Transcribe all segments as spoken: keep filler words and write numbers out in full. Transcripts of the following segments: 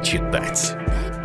почитать.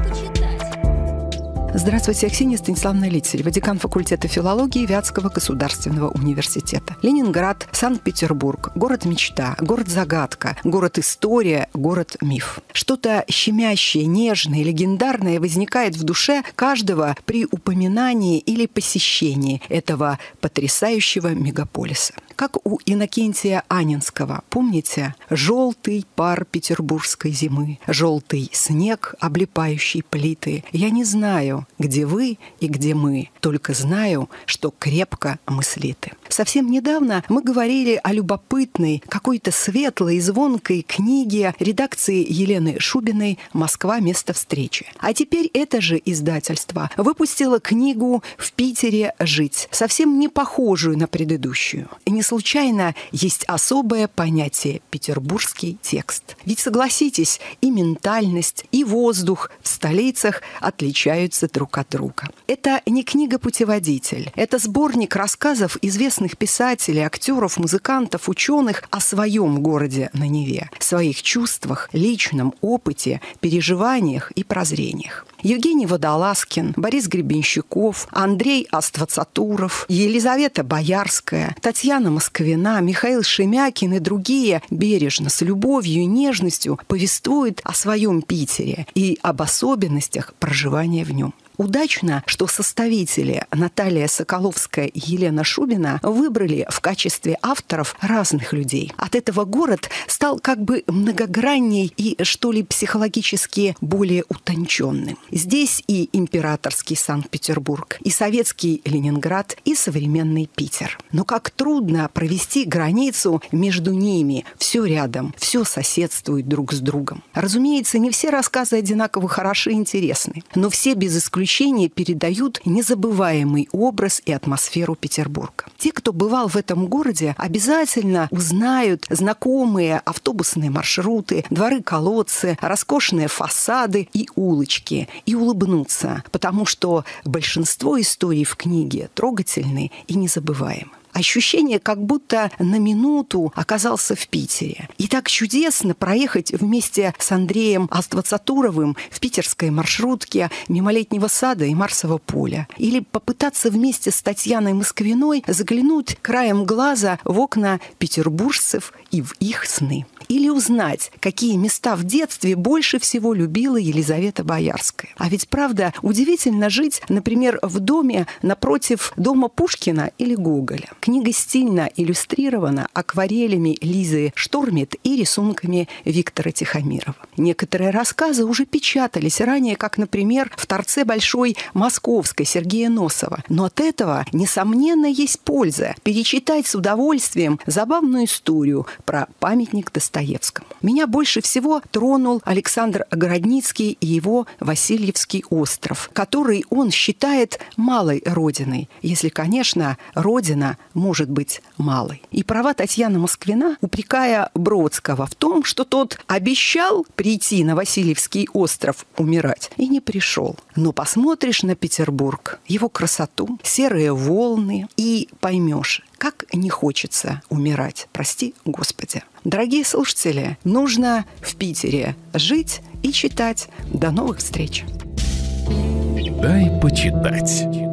Здравствуйте, я Ксения Станиславовна Литцелева, декан факультета филологии Вятского государственного университета. Ленинград, Санкт-Петербург, город-мечта, город-загадка, город-история, город-миф. Что-то щемящее, нежное, легендарное возникает в душе каждого при упоминании или посещении этого потрясающего мегаполиса. Как у Иннокентия Анинского, помните? «Желтый пар петербургской зимы, желтый снег, облипающий плиты. Я не знаю, где вы и где мы, только знаю, что крепко мы слиты». Совсем недавно мы говорили о любопытной, какой-то светлой и звонкой книге редакции Елены Шубиной «Москва. Место встречи». А теперь это же издательство выпустило книгу «В Питере жить», совсем не похожую на предыдущую. И не случайно есть особое понятие «петербургский текст». Ведь, согласитесь, и ментальность, и воздух в столицах отличаются друг от друга. Это не книга-путеводитель. Это сборник рассказов известных писателей, актеров, музыкантов, ученых о своем городе на Неве, своих чувствах, личном опыте, переживаниях и прозрениях. Евгений Водолазкин, Борис Гребенщиков, Андрей Аствацатуров, Елизавета Боярская, Татьяна Москвина, Михаил Шемякин и другие бережно, с любовью и нежностью повествуют о своем Питере и об особенностях проживания в нем. Удачно, что составители Наталья Соколовская и Елена Шубина выбрали в качестве авторов разных людей. От этого город стал как бы многогранней и, что ли, психологически более утонченным. Здесь и императорский Санкт-Петербург, и советский Ленинград, и современный Питер. Но как трудно провести границу между ними. Все рядом, все соседствует друг с другом. Разумеется, не все рассказы одинаково хороши и интересны, но все без исключения передают незабываемый образ и атмосферу Петербурга. Те, кто бывал в этом городе, обязательно узнают знакомые автобусные маршруты, дворы-колодцы, роскошные фасады и улочки, и улыбнутся, потому что большинство историй в книге трогательны и незабываемы. Ощущение, как будто на минуту оказался в Питере. И так чудесно проехать вместе с Андреем Аствацатуровым в питерской маршрутке мимо Летнего сада и Марсового поля. Или попытаться вместе с Татьяной Москвиной заглянуть краем глаза в окна петербуржцев и в их сны. Или узнать, какие места в детстве больше всего любила Елизавета Боярская. А ведь, правда, удивительно жить, например, в доме напротив дома Пушкина или Гоголя. Книга стильно иллюстрирована акварелями Лизы Штормит и рисунками Виктора Тихомирова. Некоторые рассказы уже печатались ранее, как, например, в торце Большой Московской Сергея Носова. Но от этого, несомненно, есть польза перечитать с удовольствием забавную историю про памятник Достоевскому. Меня больше всего тронул Александр Городницкий и его Васильевский остров, который он считает малой родиной, если, конечно, родина может быть малой. И права Татьяна Москвина, упрекая Бродского в том, что тот обещал прийти на Васильевский остров умирать и не пришел. Но посмотришь на Петербург, его красоту, серые волны, и поймешь, как не хочется умирать, прости Господи. Дорогие слушатели, нужно в Питере жить и читать. До новых встреч. Дай почитать.